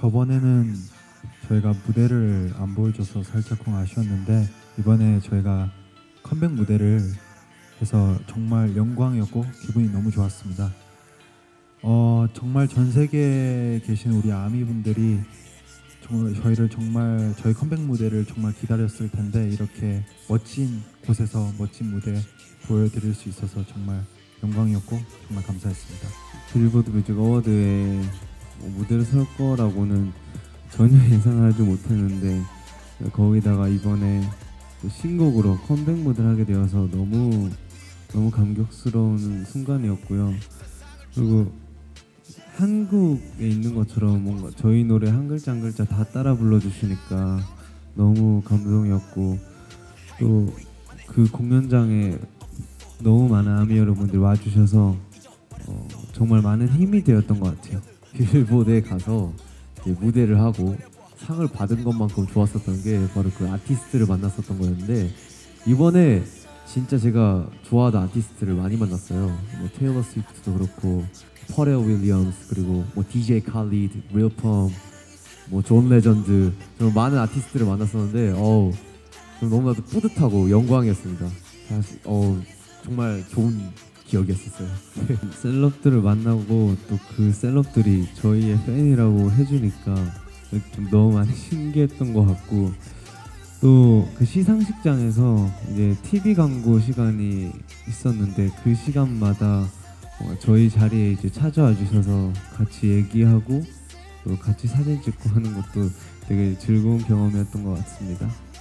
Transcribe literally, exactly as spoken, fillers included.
저번에는 저희가 무대를 안 보여줘서 살짝쿵 아쉬웠는데 이번에 저희가 컴백 무대를 해서 정말 영광이었고 기분이 너무 좋았습니다. 어, 정말 전 세계에 계신 우리 아미 분들이 정말 저희를 정말 저희 컴백 무대를 정말 기다렸을 텐데 이렇게 멋진 곳에서 멋진 무대 보여드릴 수 있어서 정말 영광이었고 정말 감사했습니다. 빌보드 뮤직 어워드에 뭐 무대를 설 거라고는 전혀 예상하지 못했는데 거기다가 이번에 또 신곡으로 컴백 무대를 하게 되어서 너무 너무 감격스러운 순간이었고요. 그리고 한국에 있는 것처럼 뭔가 저희 노래 한 글자 한 글자 다 따라 불러주시니까 너무 감동이었고 또 그 공연장에 너무 많은 아미 여러분들 와주셔서 어, 정말 많은 힘이 되었던 것 같아요. 빌보드에 가서 무대를 하고 상을 받은 것만큼 좋았었던 게 바로 그 아티스트를 만났었던 거였는데 이번에 진짜 제가 좋아하던 아티스트를 많이 만났어요. 뭐 테일러 스위프트도 그렇고 퍼렐 윌리엄스 그리고 뭐 디제이 칼리드, 릴펌, 뭐 존 레전드 정말 많은 아티스트를 만났었는데 어우 너무나도 뿌듯하고 영광이었습니다. 사실 어 정말 좋은 기억이었었어요. 셀럽들을 만나고 또 그 셀럽들이 저희의 팬이라고 해주니까 좀 너무 많이 신기했던 것 같고 또 그 시상식장에서 이제 티비 광고 시간이 있었는데 그 시간마다 저희 자리에 이제 찾아와 주셔서 같이 얘기하고 또 같이 사진 찍고 하는 것도 되게 즐거운 경험이었던 것 같습니다.